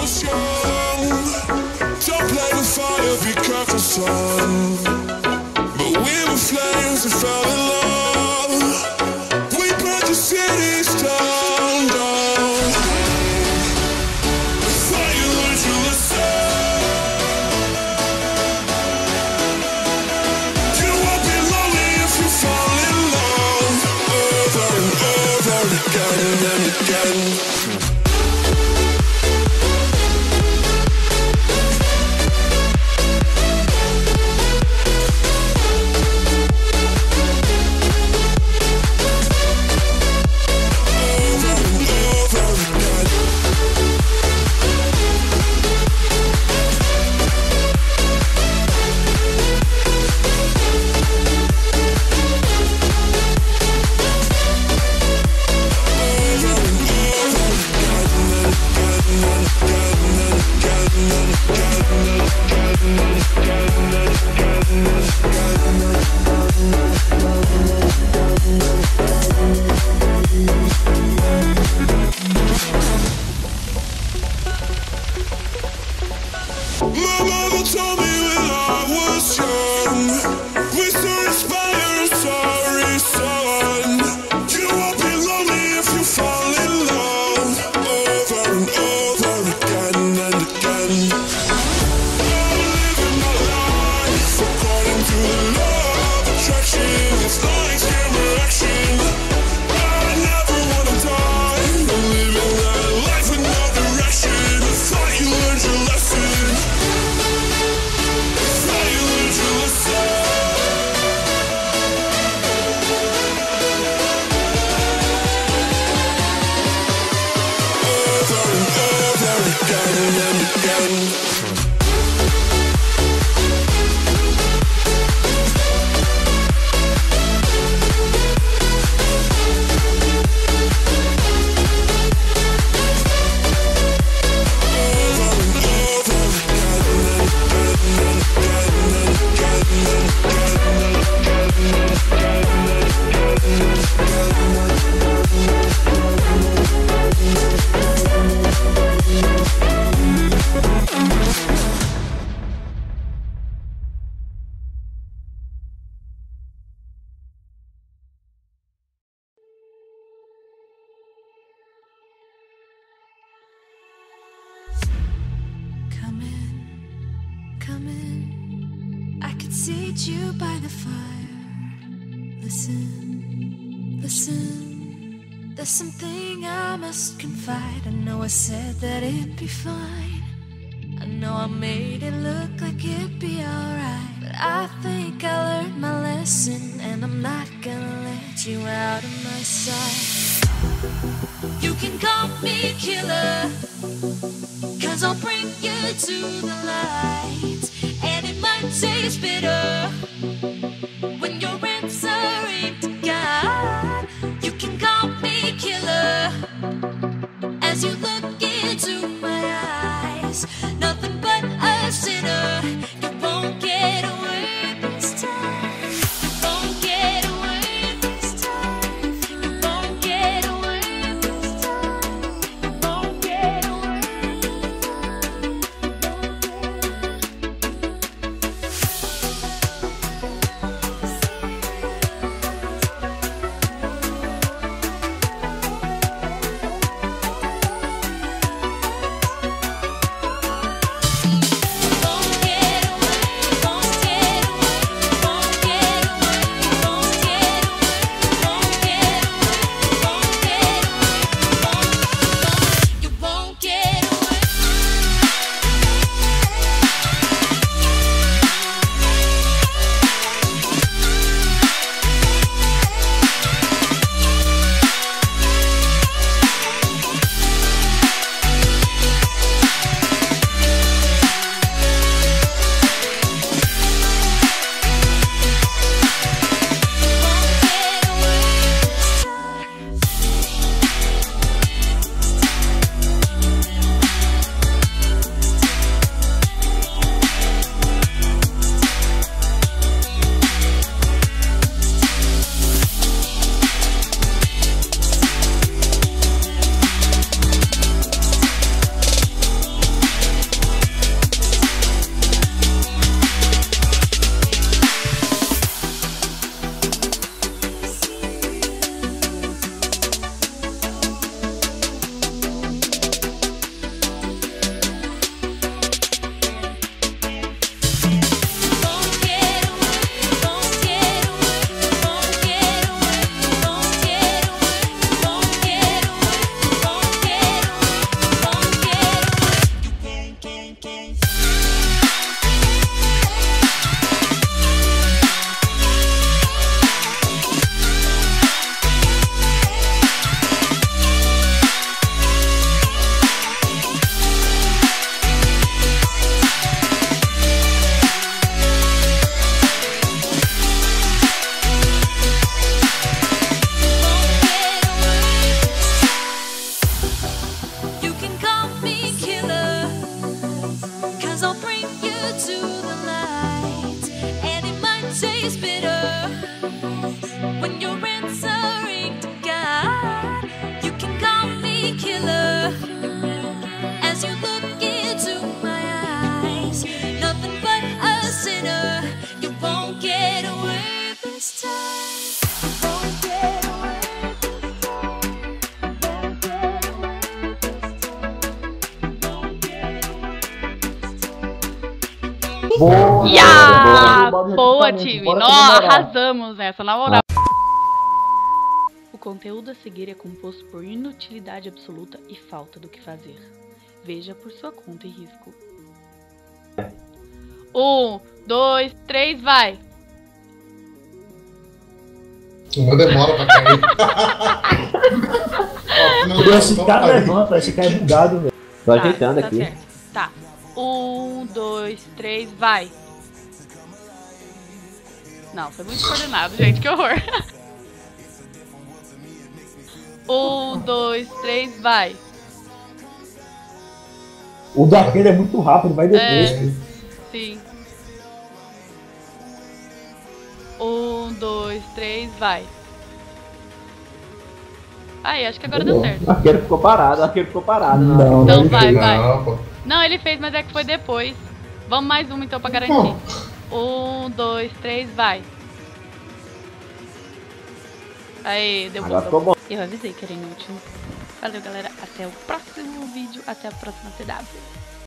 was young. Don't play with fire, be careful, son. But we were flames and fell in love. We burnt the cities down, down. Before you learned to listen. You won't be lonely if you fall in love. Over and over again and again. I could seat you by the fire. Listen, listen. There's something I must confide. I know I said that it'd be fine. I know I made it look like it'd be alright, but I think I learned my lesson, and I'm not gonna let you out of my sight. You can call me killer, 'cause I'll bring you to the light. And it might taste bitter when you're answering to God. You can call me killer as you look into my eyes. Nothing but a sinner. You won't get away this time. You won't get away this time. You won't get away this time. You won't get away. trigger. When you're answering to God, you can call me killer. As you look into my eyes, nothing but a sinner. You won't get away this time. You won't get away this time. Boa! Yeah! Boa, Boa, time! bora Nós comemorar. arrasamos nessa, na moral. O conteúdo a seguir é composto por inutilidade absoluta e falta do que fazer. Veja por sua conta e risco. 1, 2, 3, vai! Uma demora pra cair. Esse cara levanta, esse cara é bugado, velho. Tô ajeitando tá aqui. certo. Tá. 1, 2, 3, vai! Não, foi muito coordenado, gente, que horror. 1, 2, 3, vai! O daquele é muito rápido, vai depois. Sim. 1, 2, 3, vai! Aí, acho que agora deu certo. O arqueiro ficou parado, Não, Então não. vai, vai. Não, pô. Não, ele fez, mas é que foi depois. Vamos mais uma então pra garantir. 1, 2, 3, vai. Aí, deu Agora bom. ficou bom. Eu avisei que era inútil. Valeu, galera. Até o próximo vídeo. Até a próxima TW.